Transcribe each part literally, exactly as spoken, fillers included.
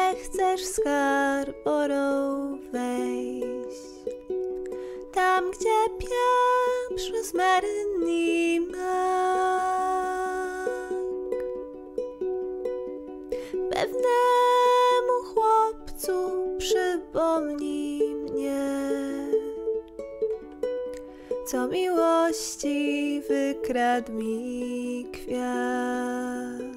chcesz skarb orą wejść, tam gdzie pieprz rozmarny i mak. Pewnemu chłopcu przypomnij mnie, co miłości wykradł mi kwiat.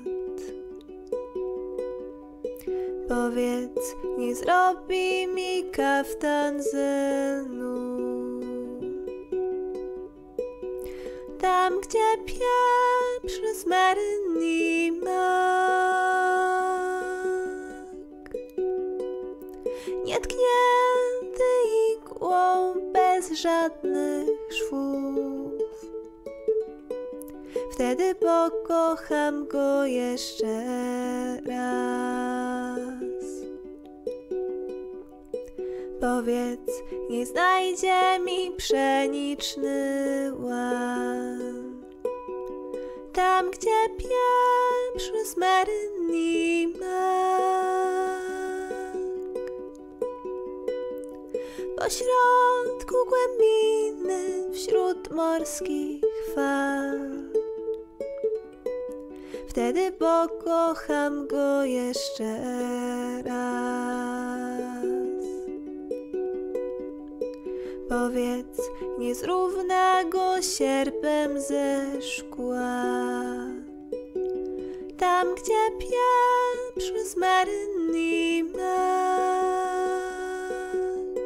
Powiedz, nie zrobi mi kaftan ze lnu, tam gdzie pieprz rozmarny i mak. Nietknięty igłą bez żadnych szwów, wtedy pokocham go jeszcze raz. Powiedz, nie znajdzie mi pszeniczny łan, tam gdzie pieprz rozmarny i mak. Pośrodku głębiny, wśród morskich fal, wtedy pokocham go jeszcze raz. Powiedz, nie zrówna go sierpem ze szkła, tam gdzie pieprz rozmarny i mak.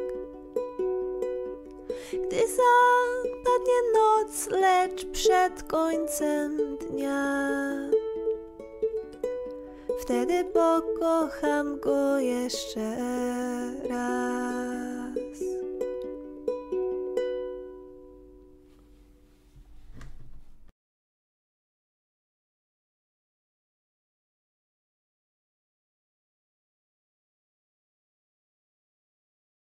Gdy zapadnie noc, lecz przed końcem dnia, wtedy pokocham go jeszcze raz.